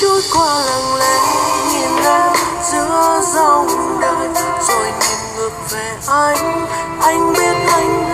trôi qua lặng lẽ nhìn em giữa dòng đời rồi nhìn ngược về anh biết anh